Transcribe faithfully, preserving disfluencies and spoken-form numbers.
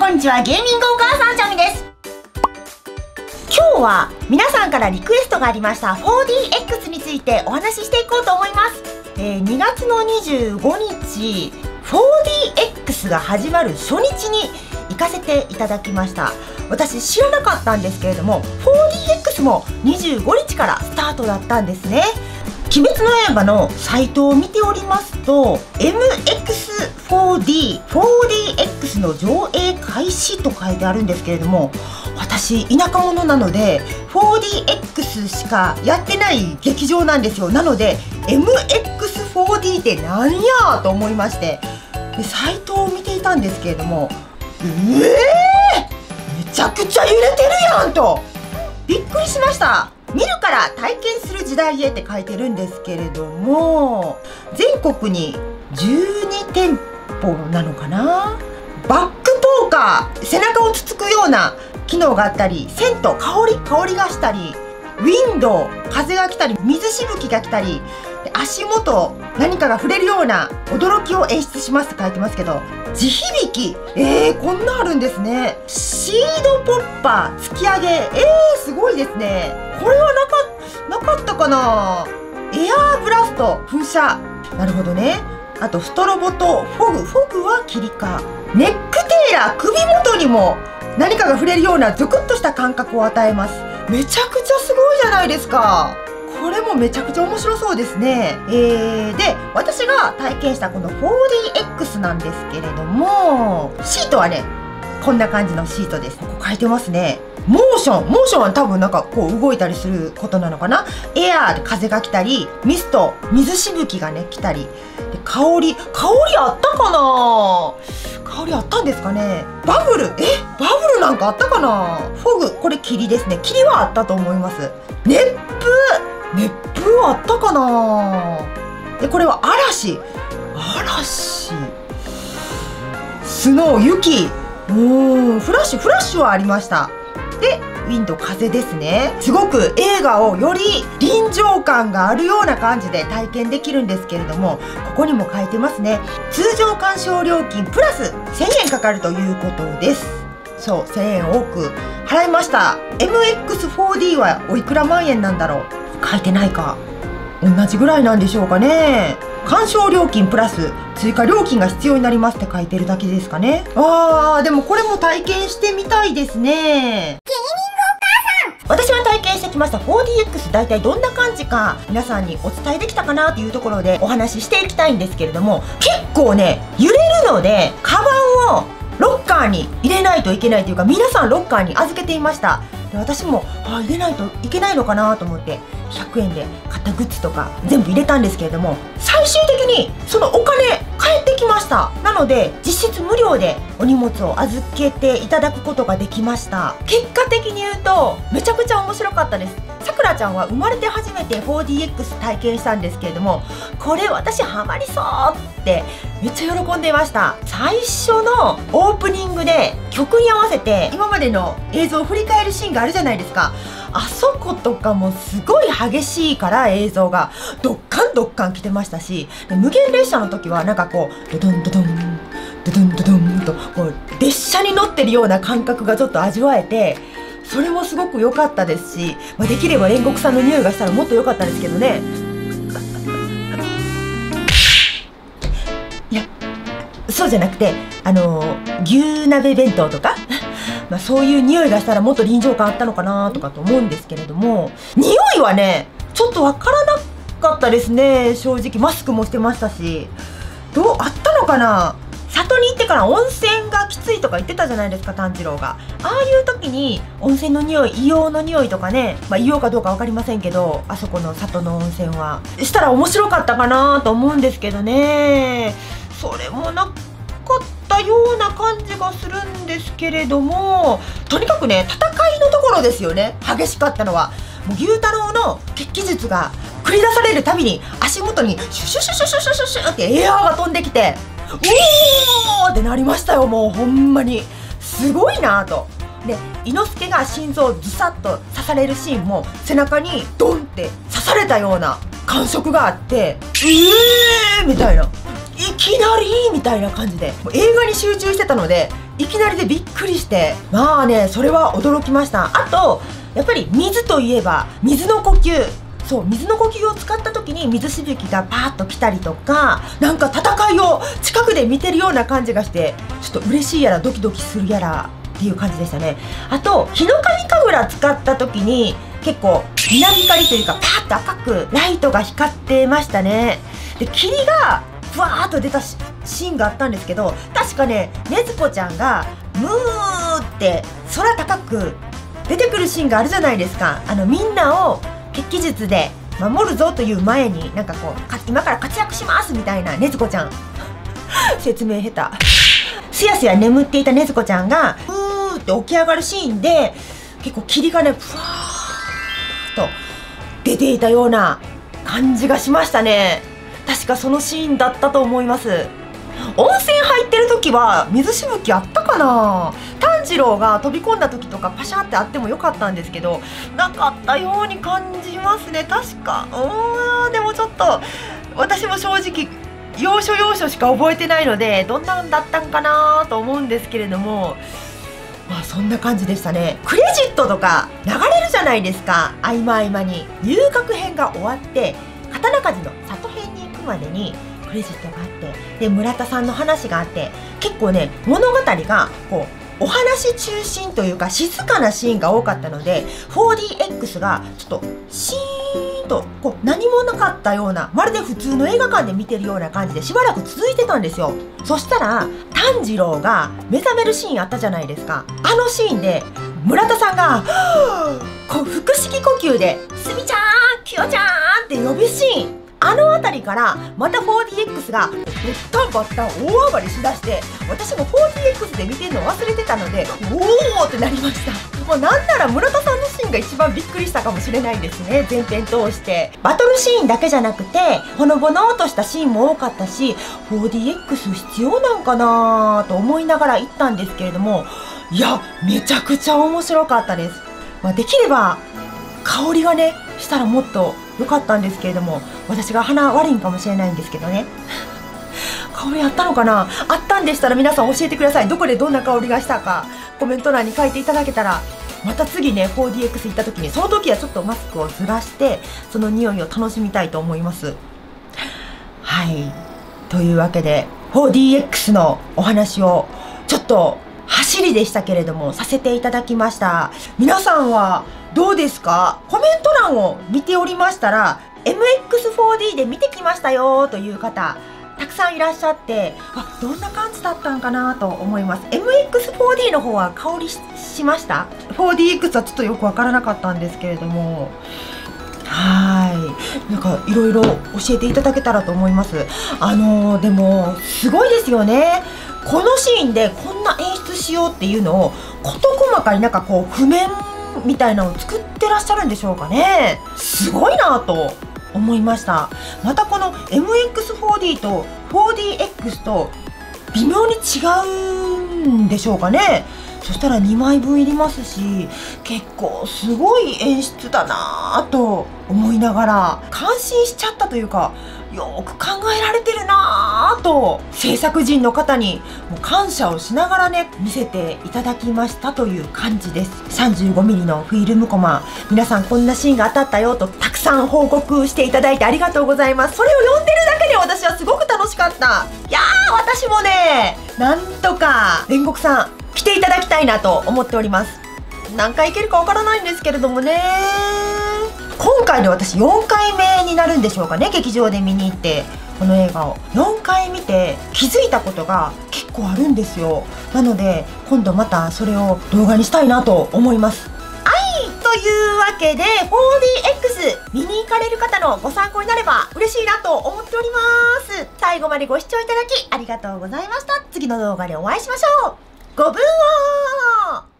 こんにちは。ゲーミングお母さんちゃみです。今日は皆さんからリクエストがありました フォーディーエックス についてお話ししていこうと思います。えー、にがつのにじゅうごにち フォーディーエックス が始まる初日に行かせていただきました。私知らなかったんですけれども フォーディーエックス もにじゅうごにちからスタートだったんですね。鬼滅の刃のサイトを見ておりますと エムエックスフォーディー フォーディーエックス の上映開始と書いてあるんですけれども、私田舎者なので フォーディーエックス しかやってない劇場なんですよ。なので エムエックスフォーディー ってなんやと思いまして、でサイトを見ていたんですけれども、えー、めちゃくちゃ揺れてるやんとびっくりしました。見るから体験する時代へって書いてるんですけれども、全国にじゅうにてんぽなのかな。バックポーカー、背中をつつくような機能があったり、セント、香り香りがしたり、ウィンドウ、風が来たり、水しぶきが来たり、足元何かが触れるような驚きを演出しますって書いてますけど、地響き、えー、こんなあるんですね。シードポッパー突き上げ、えー、すごいですね。これはなかなかったかな。エアーブラスト噴射、なるほどね。あとストロボとフォグ、フォグは霧か。ネックテーラー、首元にも何かが触れるようなゾクッとした感覚を与えます。めちゃくちゃすごいじゃないですか。これもめちゃくちゃ面白そうですね。えー、で私が体験したこの フォーディーエックス なんですけれども、シートはねこんな感じのシートです。ここ書いてますね。モーションモーションは多分なんかこう動いたりすることなのかな。エアーで風が来たり、ミスト、水しぶきがね来たり、で香り香りあったかな。香りあったんですかね。バブル、えバブルなんかあったかな。フォグ、これ霧ですね。霧はあったと思います。熱風、熱風はあったかな。でこれは嵐、嵐、スノー、雪、うーん、フラッシュフラッシュはありました。でウィンド、風ですね。すごく映画をより臨場感があるような感じで体験できるんですけれども、ここにも書いてますね。通常鑑賞料金プラスせんえんかかるということです。そう、せんえん多く払いました。 エムエックスフォーディー はおいくら万円なんだろう。書いてないか。同じぐらいなんでしょうかね。鑑賞料金プラス追加料金が必要になりますって書いてるだけですかね。あー、でもこれも体験してみたいですね。私は体験してきました フォーディーエックス、 大体どんな感じか皆さんにお伝えできたかなというところでお話ししていきたいんですけれども、結構ね揺れるのでカバンをロッカーに入れないといけないというか、皆さんロッカーに預けていました。で私もあ入れないといけないのかなと思ってひゃくえんで買ったグッズとか全部入れたんですけれども、最終的にそのお金返ってきました。なので実質無料でお荷物を預けていただくことができました。結果的に言うとめちゃくちゃ面白かったです。さくらちゃんは生まれて初めて フォーディーエックス 体験したんですけれども、これ私ハマりそうってめっちゃ喜んでいました。最初のオープニングで曲に合わせて今までの映像を振り返るシーンがあるじゃないですか。あそことかもすごい激しいから映像がドッカンドッカン来てましたし、で無限列車の時はなんかこうドドンドドンドドンドドンとこう列車に乗ってるような感覚がちょっと味わえて、それもすごく良かったですし、まあ、できれば煉獄さんの匂いがしたらもっと良かったですけどね。いやそうじゃなくてあの牛鍋弁当とかまあそういう匂いがしたらもっと臨場感あったのかなとかと思うんですけれども、匂いはねちょっとわからなかったですね。正直マスクもしてましたし、どうあったのかな。里に行ってから温泉がきついとか言ってたじゃないですか、炭治郎が。ああいう時に温泉の匂い、硫黄の匂いとかね、まあ硫黄かどうか分かりませんけど、あそこの里の温泉はしたら面白かったかなと思うんですけどね。それもなかったような感じがするんですけれども、とにかくね戦いのところですよね。激しかったのはもう牛太郎の血気術が繰り出されるたびに足元にシュシュシュシュシュシュシュシュってエアーが飛んできて、おーってなりましたよ。もうほんまにすごいなぁと。で伊之助が心臓をズサッと刺されるシーンも背中にドンって刺されたような感触があって、えーみたいな、いきなりみたいな感じでもう映画に集中してたのでいきなりでびっくりして、まあね、それは驚きました。あとやっぱり水といえば水の呼吸、そう水の呼吸を使った時に水しぶきがパーッと来たりとか、なんか戦いを近くで見てるような感じがして、ちょっと嬉しいやらドキドキするやらっていう感じでしたね。あと日の神神楽使った時に結構南光というかパーッと赤くライトが光ってましたね。で霧がふわーっと出たシーンがあったんですけど、確かね禰豆子ちゃんがムーって空高く出てくるシーンがあるじゃないですか。あのみんなを血気術で守るぞという前に、なんかこう今から活躍しますみたいな禰豆子ちゃん説明下手すやすや眠っていた禰豆子ちゃんがふーって起き上がるシーンで、結構霧がねふわーっと出ていたような感じがしましたね。確かそのシーンだったと思います。温泉入ってる時は水しぶきあったかな。炭治郎が飛び込んだ時とかパシャってあってもよかったんですけど、なかったように感じますね。確かうーんでもちょっと私も正直要所要所しか覚えてないので、どんなんだったんかなと思うんですけれども、まあそんな感じでしたね。クレジットとか流れるじゃないですか、合間合間に。遊郭編が終わって刀鍛冶の里編に行くまでにクレジットがあって、で村田さんの話があって、結構ね物語がこうお話中心というか静かなシーンが多かったので、 フォーディーエックス がちょっとシーンとこう何もなかったような、まるで普通の映画館で見てるような感じでしばらく続いてたんですよ。そしたら炭治郎が目覚めるシーンあったじゃないですか。あのシーンで村田さんがこう腹式呼吸で「すみちゃんきよちゃん」って呼ぶシーン、あの辺りからまた フォーディーエックス がバッタンバッタン大暴れしだして、私も フォーディーエックス で見てるの忘れてたので、おーってなりました。もうなんなら村田さんのシーンが一番びっくりしたかもしれないですね。全編通してバトルシーンだけじゃなくてほのぼのとしたシーンも多かったし、 フォーディーエックス 必要なんかなと思いながら行ったんですけれども、いやめちゃくちゃ面白かったです。まあ、できれば香りがねしたらもっと良かったんですけれども、私が鼻悪いんかもしれないんですけどね香りあったのかな。あったんでしたら皆さん教えてください。どこでどんな香りがしたかコメント欄に書いていただけたら、また次ね フォーディーエックス 行った時に、その時はちょっとマスクをずらしてその匂いを楽しみたいと思います。はい、というわけで フォーディーエックス のお話をちょっと走りでしたけれどもさせていただきました。皆さんはどうですか？コメント欄を見ておりましたら エムエックスフォーディー で見てきましたよという方たくさんいらっしゃって、あ、どんな感じだったんかなと思います。 エムエックスフォーディー の方は香り し, しました フォーディーエックス はちょっとよくわからなかったんですけれども、はいなんかいろいろ教えていただけたらと思います。あのー、でもすごいですよね。このシーンでこんな演出しようっていうのを事細かになんかこう譜面みたいなのを作ってらっしゃるんでしょうかね。すごいなと思いました。またこの エムエックスフォーディー と フォーディーエックス と微妙に違うんでしょうかね。そしたらにまいぶんいりますし、結構すごい演出だなぁと思いながら感心しちゃったというか、よく考えられてるなぁと制作陣の方にもう感謝をしながらね見せていただきましたという感じです。 さんじゅうごミリ のフィルムコマ、皆さんこんなシーンが当たったよとたくさん報告していただいてありがとうございます。それを読んでるだけで私はすごく楽しかった。いやー私もねなんとか煉獄さん来ていただきたいなと思っております。何回行けるかわからないんですけれどもね、今回で私よんかいめになるんでしょうかね、劇場で見に行ってこの映画をよんかい見て気づいたことが結構あるんですよ。なので今度またそれを動画にしたいなと思います。はいというわけで フォーディーエックス 見に行かれる方のご参考になれば嬉しいなと思っております。最後までご視聴いただきありがとうございました。次の動画でお会いしましょう。ごぶんを